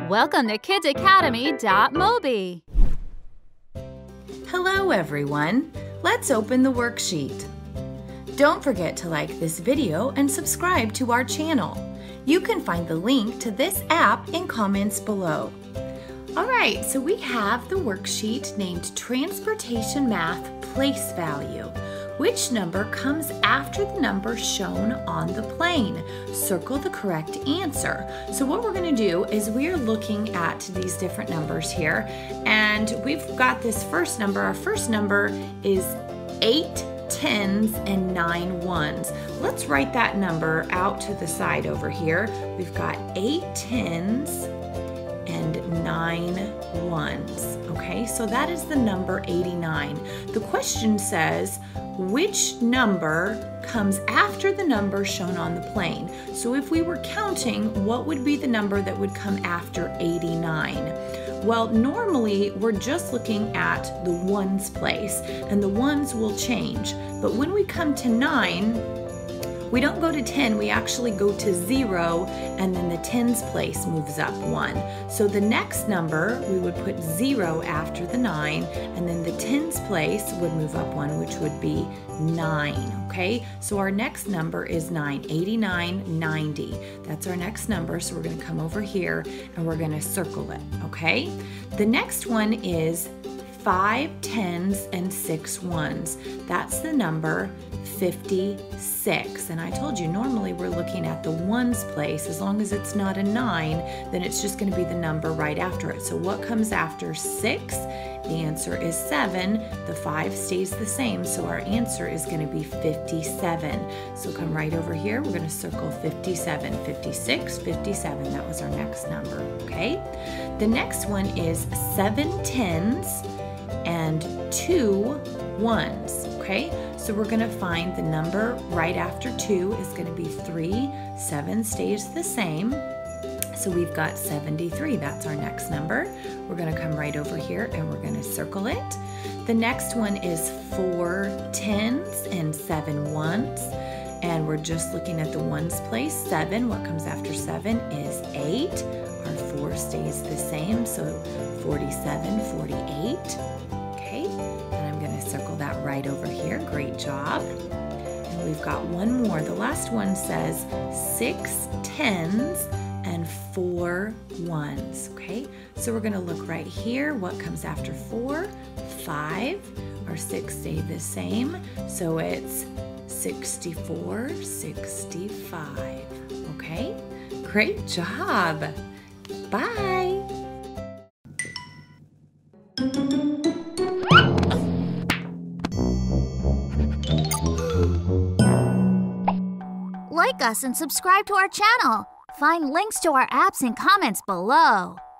Welcome to kidsacademy.mobi. Hello everyone. Let's open the worksheet. Don't forget to like this video and subscribe to our channel. You can find the link to this app in comments below. Alright, so we have the worksheet named Transportation Math Place Value. Which number comes after the number shown on the plane? Circle the correct answer. So what we're going to do is we're looking at these different numbers here, and we've got this first number. Our first number is 8 tens and 9 ones. Let's write that number out to the side over here. We've got 8 tens and 9 ones. Okay, so that is the number 89. The question says, which number comes after the number shown on the plane? So if we were counting, what would be the number that would come after 89? Well, normally we're just looking at the ones place, and the ones will change. But when we come to 9, we don't go to 10, we actually go to 0, and then the tens place moves up 1. So the next number, we would put 0 after the 9, and then the tens place would move up 1, which would be 9, okay? So our next number is 9, 89, 90. That's our next number, so we're gonna come over here and we're gonna circle it, okay? The next one is 5 tens and 6 ones. That's the number 56. And I told you, normally we're looking at the ones place. As long as it's not a 9, then it's just going to be the number right after it. So what comes after 6? The answer is 7. The 5 stays the same, so our answer is going to be 57. So come right over here. We're going to circle 57. 56, 57. That was our next number, okay? The next one is 7 tens and 2 ones, okay? So we're gonna find the number right after 2 is gonna be 3, 7 stays the same. So we've got 73, that's our next number. We're gonna come right over here and we're gonna circle it. The next one is 4 tens and 7 ones. And we're just looking at the ones place. 7, what comes after 7 is 8. Our 4 stays the same, so 47, 48. Circle that right over here. Great job. And we've got one more. The last one says 6 tens and 4 ones. Okay, so we're going to look right here. What comes after 4? 5. Our 6 stay the same, so it's 64, 65. Okay, great job. Bye. Like us and subscribe to our channel. Find links to our apps in comments below.